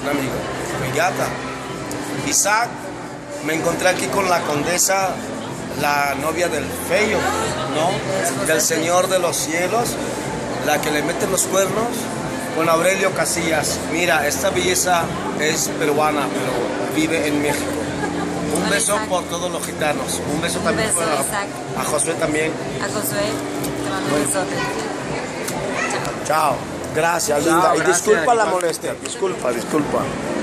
un amigo. Figata. Isaac, me encontré aquí con la condesa, la novia del Feyo, ¿no? Del Señor de los Cielos, la que le mete los cuernos, con Aurelio Casillas. Mira, esta belleza es peruana, pero vive en México. Un beso por todos los gitanos. Un beso también a Josué también. A Josué, te mando un besote. Chao. Gracias, linda. Y disculpa la molestia. Disculpa.